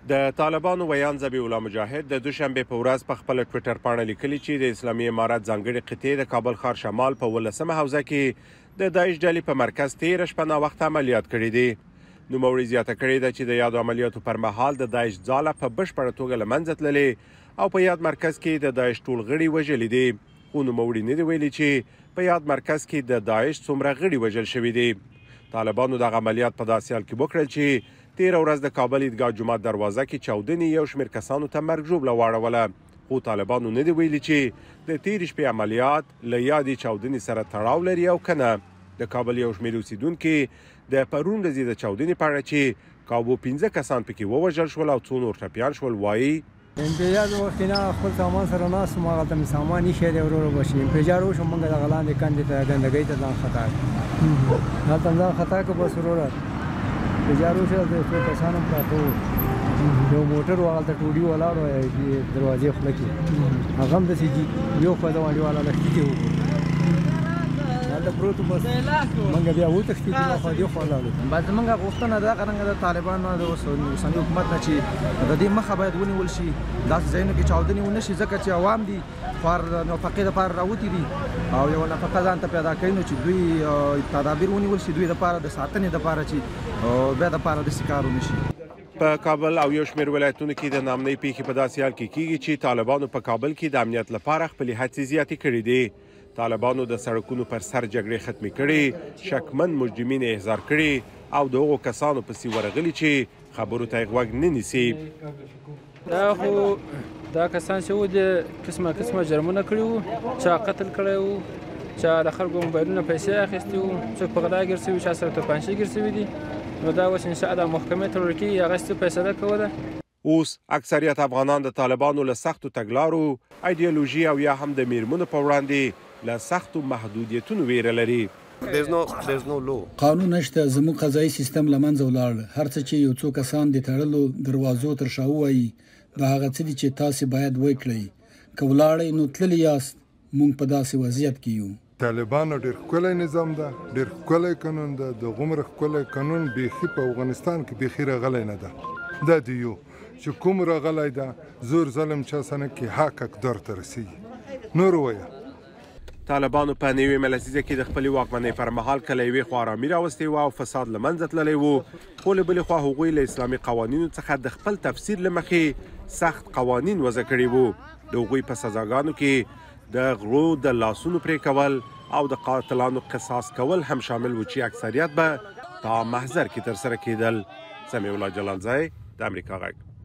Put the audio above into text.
د طالبانو ویان ذبیح الله مجاهد د دوشنبې په ورځ په خپل ټویټر پاڼه لیکلي چې د اسلامي امارت ځانګړي قطعې د کابل ښار شمال په 11مه حوزه کې د داعش ډلې په مرکز تېره شپه ناوخته عملیات کړي دي. نوموړي زیاته کړې ده چې د یادو عملیاتو پر مهال د داعش ځاله په بشپړه توګه له منځه تللې او په یاد مرکز کې د داعش ټول غړي وژلي دي. خو نوموړي نه دي ویلي چې په یاد مرکز کې د داعش څومره غړي وژل شوي دي. طالبانو دغه عملیات په داسې حال کې وکړل چې تېره ورځ د کابل عیدګاه جومات دروازه کې چاودنې یو شمېر کسانو ته مرګ ژوبله واړوله. خو طالبانو نه دي ویلي چې د تېرې شپې عملیات له یادې چاودنې سره تړاو لري او که نه. د کابل یو شمېر اوسیدونکي د پرون ورځې د چاودنې په اړه چې کابو 15 کسان پکې ووژل شول او څو نور ټپیان شول وایي امتیاز وختي نه خپل سامان سره ناست وم، هغلته مې سامان ایښی دی ورو ورو به شي. امتجار وشوم، موږ دغه لاندې کندې ته ګندګۍ ته ځان خطا کړو. هلته مې ځان خطا کړو، بس ورو امتجار وشو، د څو کسان هم پراته وو. یو موټر و هغلته ټوډي ولاړ و دروازې خوله کې، هغه هم داسې یو خوا د وانډې والا لښتي کې وکړو، هلته پروت وو. بس موږ بیا وتښتېدو، یو خوا دې خوا لاړو. بس زموږ غوښتنه دغه رنګه د طالبانو د اوسني حکومت نه چې د دې مخه باید ونیول شي، داسې ځایونو کې چاودنې ونه شي، ځکه چې عوام دي خوار نفقې دپاره راوتي دي او یوه نفقه ځان ته پیدا کوي، نو چې دوی تدابیر ونیول شي دوی دپاره د ساتنې دپاره چې بیا دپاره داسې کار ونه شي. په کابل او یو شمېر ولایتونو کې د ناامنۍ پیښې په داسې حال کې کیږي چې طالبانو په کابل کې د امنیت لپاره خپلې هڅې زیاتې کړې دي. طالبانو د سړکونو پر سر جګړې ختمې کړې، شکمن مجرمین احضار کړي او د هغو کسانو پسې ورغلي چې خبرو ته یې غوږ نه نیسي. دا خو دا کسان چې وو د قسمه جرمونه کړي وو، چا قتل کړی وو، چا له خلکو موبایلونه پیسې اخیستي وو، څوک په غلا ګیر شوي، چا سره توپانچې ګیر شوي دي. نو دا اوس انشاءالله محکمې ته وړل کېږي، هغه څه فیصله کوله. اوس اکثریت افغانان د طالبانو له سختو تګلارو، ایډیالوژي او یا هم د میرمنو په وړاندې له سختو محدودیتونو ویره لري. قانون نشته، زموږ قضایي سیستم له منځه ولاړ. هر څه چې یو څو کسان د تړلو دروازو تر شا ووایي دا هغه څه دي چې تاسې باید وکړئ. که ولاړئ نو تللي یاست، موږ په داسې وضعیت کې یو. طالبانو ډېر ښکلی نظام ده، ډېر ښکلی قانون ده. د غومره ښکلی قانون بیخي په افغانستان کې بیخي راغلی نه ده. دا د یو چې کوم راغلی ده زور ظلم چا سنه کې حق اقدار ته رسېږي. نور ووایه طالبانو په نوې ملسیزه کې د خپلې واکمنۍ پر مهال کله یوې خوا ارامي راوستې وه او فساد له منځه تللی و، خو له بلې خوا هغوی له اسلامي قوانینو څخه د خپل تفسیر له مخې سخت قوانین وضع کړي وو. د هغوی په سزاګانو کې د غلو د لاسونو پرې کول او د قاتلانو قصاص کول هم شامل و چې اکثریت به په محضر کې ترسره کېدل. سمیع الله جلالزی، د امریکا غږ.